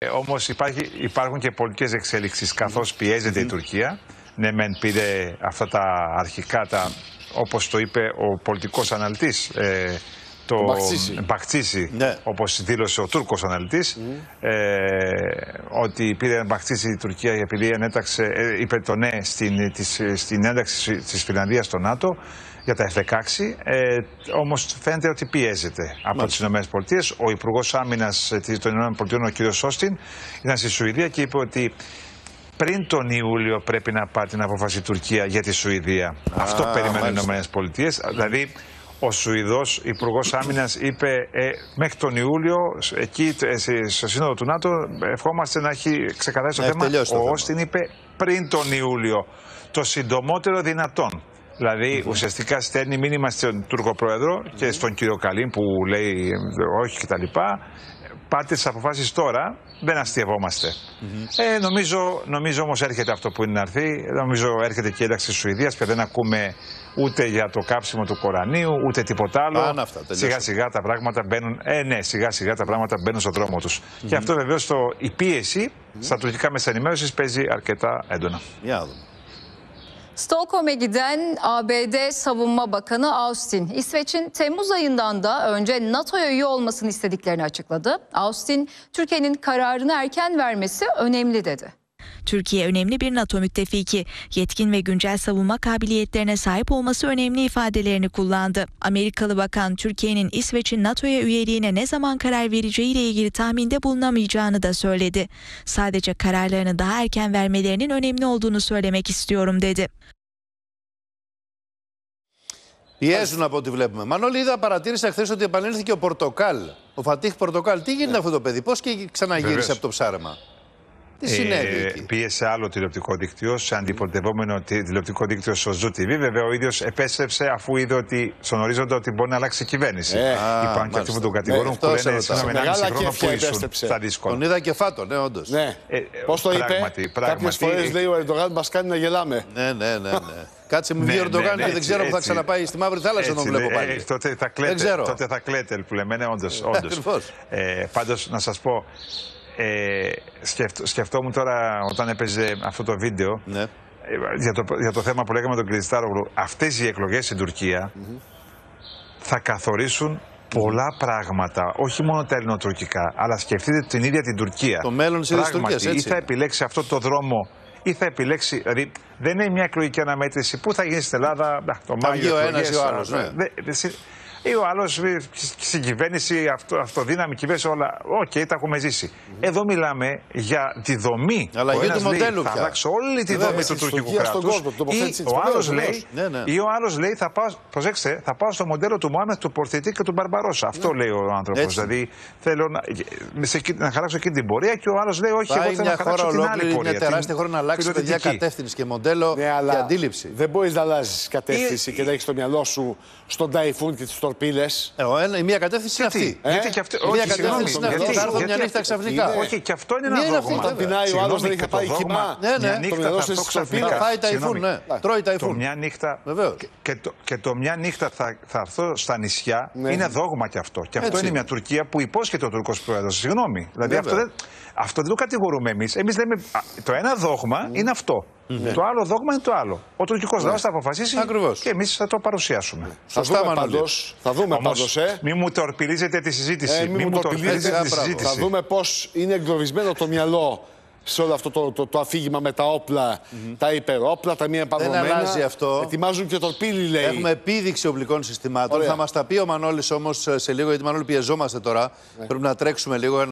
Όμως υπάρχουν και πολιτικές εξέλιξεις, καθώς πιέζεται η Τουρκία. Ναι, μεν πήρε αυτά τα αρχικά, όπως το είπε ο πολιτικός αναλυτής, το Μπαχτσίση, ναι, όπως δήλωσε ο Τούρκος αναλυτής, ότι πήρε Μπαχτσίση η Τουρκία επειδή είπε το ναι στην ένταξη της Φινλανδίας στο ΝΑΤΟ για τα F-16, όμως φαίνεται ότι πιέζεται από τις ΗΠΑ. Ο Υπουργός Άμυνας των ΗΠΑ, ο κ. Όστιν, ήταν στη Σουηδία και είπε ότι πριν τον Ιούλιο πρέπει να πάρει την απόφαση η Τουρκία για τη Σουηδία. Αυτό περιμένουν οι ΗΠΑ. Δηλαδή, ο Σουηδός Υπουργός Άμυνας είπε μέχρι τον Ιούλιο, εκεί στο Σύνοδο του ΝΑΤΟ, ευχόμαστε να έχει ξεκαθαρίσει το θέμα. Ο Όστιν είπε πριν τον Ιούλιο, το συντομότερο δυνατόν. Δηλαδή, ουσιαστικά στέλνει μήνυμα στον Τούρκο Πρόεδρο και στον κύριο Καλίν που λέει όχι κτλ. Πάρτε τις αποφάσεις τώρα, δεν αστειευόμαστε. Νομίζω όμως έρχεται αυτό που είναι να έρθει. Νομίζω έρχεται και η ένταξη της Σουηδίας και δεν ακούμε ούτε για το κάψιμο του Κορανίου, ούτε τίποτα άλλο. Σιγά σιγά τα πράγματα μπαίνουν, σιγά σιγά τα πράγματα μπαίνουν στον δρόμο τους. Και αυτό vεβαίως η piyesi στα τουρκικά μέσα ενημέρωσης παίζει αρκετά έντονα. Stockholm'e giden ABD Savunma Bakanı Austin, İsveç'in Temmuz ayından da önce NATO'ya üye olmasını istediklerini açıkladı. Austin, Türkiye'nin kararını erken vermesi önemli dedi. Türkiye önemli bir NATO müttefiki, yetkin ve güncel savunma kabiliyetlerine sahip olması önemli ifadelerini kullandı. Amerikalı bakan Türkiye'nin İsveç'in NATO'ya üyeliğine ne zaman karar vereceğiyle ilgili tahminde bulunamayacağını da söyledi. Sadece kararlarını daha erken vermelerinin önemli olduğunu söylemek istiyorum dedi. Πιέζουν από ό,τι βλέπουμε. Μανώλη, παρατήρησα χθες ότι επανέλθει ο Πορτοκάλ. Ο Φατίχ Πορτοκάλ. Τι γίνεται αυτό το παιδί, πώς και ξαναγύρισε από το ψάρεμα. Τι συνέβη εκεί? Πίεσε άλλο τηλεοπτικό δίκτυο, σε αντιπολιτευόμενο τηλεοπτικό δίκτυο στο Zoo TV. Βέβαια, ο ίδιος επέστρεψε αφού είδε ότι στον ορίζοντα ότι μπορεί να αλλάξει η κυβέρνηση. Υπάρχουν και αυτοί που τον κατηγορούν που λένε συγγνώμη, 1,5 χρόνο που ήσουν στα δύσκολα. Τον είδα και φάτο, ναι, όντως. Ναι. Πώς το είπε? Κάποιες φορές λέει ο Ερντογάν μας κάνει να γελάμε. Ναι. Κάτσε με βγει ο Ερντογάν και δεν ξέρω που θα ξαναπάει στη Μαύρη Θάλασσα να τον βλέπω πάλι. Τότε θα κλαίτε, που λέμε, όντως. Πάντως, να σας πω. Σκεφτόμουν τώρα όταν έπαιζε αυτό το βίντεο για το θέμα που λέγαμε τον Κιλιστάρογλου. Αυτές οι εκλογές στην Τουρκία θα καθορίσουν πολλά πράγματα, όχι μόνο τα ελληνοτουρκικά, αλλά σκεφτείτε την ίδια την Τουρκία. Το μέλλον της ίδιας Τουρκίας, έτσι. Ή θα επιλέξει αυτό το δρόμο, ή θα επιλέξει. Δηλαδή, δεν είναι μια εκλογική αναμέτρηση που θα γίνει στην Ελλάδα το Μάιο. Ο ένας ή ο άλλος. Ή ο άλλος στην κυβέρνηση, αυτοδύναμη κυβέρνηση, όλα. Οκ, τα έχουμε ζήσει. Εδώ μιλάμε για τη δομή. Αλλαγή του μοντέλου πια. Θα αλλάξω όλη τη δομή του τουρκικού κράτους. Ή ο άλλος λέει, θα πάω στο μοντέλο του Μωάμεθ, του Πορθητή και του Μπαρμπαρόσα. Αυτό λέει ο άνθρωπος. Δηλαδή θέλω να χαράξω εκεί την πορεία και ο άλλος λέει, όχι, εγώ θέλω να χαράξω την άλλη πορεία. Είναι τεράστια χώρα να αλλάξει παιδιά κατεύθυνση και μοντέλο και αντίληψη. Δεν μπορείς να αλλάζεις κατεύθυνση και να έχεις το μυαλό σου στον ταϊφούν και τις τορπίλες. Η μία κατεύθυνση είναι αυτή. Γιατί και αυτό. Μία κατεύθυνση είναι αυτή. Θα έρθω μια νύχτα ξαφνικά. Όχι, και αυτό είναι ένα δόγμα. Όταν πεινάει ο άλλος δεν είχε πάει κοιμά. Το μυαλό σου ξαφνικά. Φάει ταϊφούν, τρώει ταϊφούν. Και το μια νύχτα θα έρθω στα νησιά είναι δόγμα και αυτό. Και αυτό είναι μια Τουρκία που υπόσχεται ο Τούρκος Πρόεδρος. Συγγνώμη. Δηλαδή αυτό δεν το κατηγορούμε εμείς. Εμείς λέμε το ένα δόγμα είναι αυτό. Το άλλο δόγμα είναι το άλλο. Ο τουρκικός λαός θα αποφασίσει και εμείς θα το παρουσιάσουμε. Θα δούμε πάντως. Μην μου τορπιλίζετε τη συζήτηση. Θα δούμε πώς είναι εγκλωβισμένο το μυαλό σε όλο αυτό το αφήγημα με τα όπλα, τα υπερόπλα, τα μία επανδρομένα. Δεν αλλάζει αυτό. Ετοιμάζουν και τορπίλι, λέει. Έχουμε επίδειξη οπλικών συστημάτων. Θα μας τα πει ο Μανώλης όμως σε λίγο, γιατί Μανώλη πιεζόμαστε τώρα. Πρέπει να τρέξουμε λίγο.